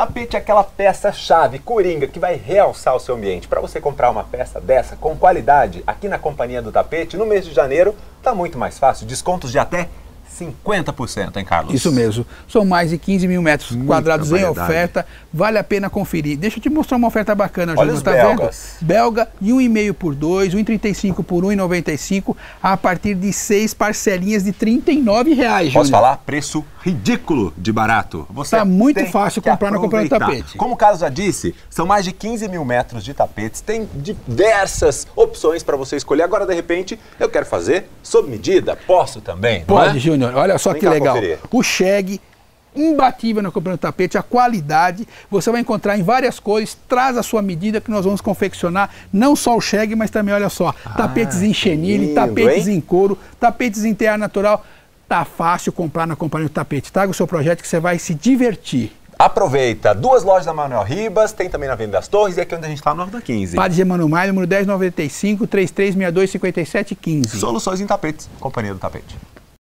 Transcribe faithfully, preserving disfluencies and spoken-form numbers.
Tapete é aquela peça-chave, coringa, que vai realçar o seu ambiente. Para você comprar uma peça dessa, com qualidade, aqui na Companhia do Tapete, no mês de janeiro, tá muito mais fácil. Descontos de até cinquenta por cento, hein, Carlos? Isso mesmo. São mais de quinze mil metros Muita quadrados em variedade. oferta. Vale a pena conferir. Deixa eu te mostrar uma oferta bacana, Olha Júnior. os Tá belgas. vendo? Belga de um e meio por dois, um e trinta e cinco por um e noventa e cinco, a partir de seis parcelinhas de trinta e nove reais, Júnior. Posso falar? Preço ridículo de barato. Você Tá muito tem fácil que comprar na Companhia do aproveitar. Tapete. Como o Carlos já disse, são mais de quinze mil metros de tapetes, tem diversas opções para você escolher. Agora, de repente, eu quero fazer sob medida. Posso também, não Pode, é? Júnior. Olha só Vem que cá legal. conferir. O Shag, imbatível na Companhia do Tapete, a qualidade você vai encontrar em várias cores. Traz a sua medida que nós vamos confeccionar não só o Shag, mas também, olha só, Ah, tapetes em chenille, lindo, tapetes hein? em couro, tapetes em tear natural. Tá fácil comprar na Companhia do Tapete. Traga o seu projeto que você vai se divertir. Aproveita, duas lojas da Manuel Ribas, tem também na Avenida das Torres e aqui onde a gente está, no Horta quinze. Padre Germano Maia, número dez noventa e cinco, trinta e três sessenta e dois, cinquenta e sete quinze. Soluções em tapetes, Companhia do Tapete.